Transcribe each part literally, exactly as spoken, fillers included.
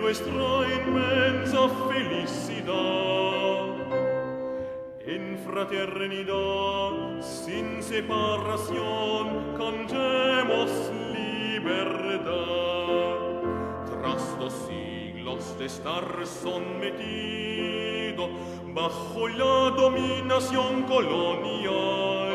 nuestra inmensa felicidad. En fraternidad, sin separación, cantemos libertad. Tras dos siglos de estar sometido bajo la dominación colonial,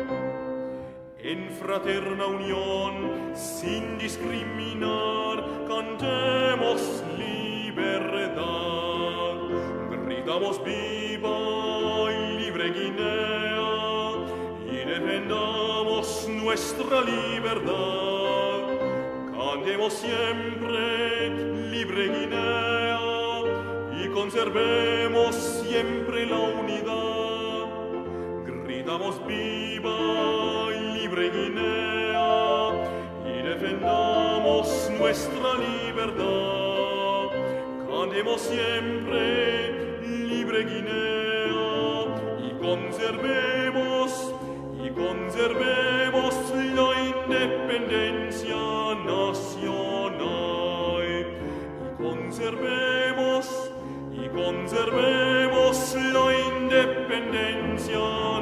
en fraterna unión, sin discriminar, cantemos libertad. Gritamos viva y libre Guinea y defendamos nuestra libertad. Cantemos siempre libre Guinea y conservemos siempre la unidad. Gritamos viva libre Guinea y defendamos nuestra libertad. Cantemos siempre libre Guinea y conservemos y conservemos la independencia nacional. Y conservemos y conservemos la independencia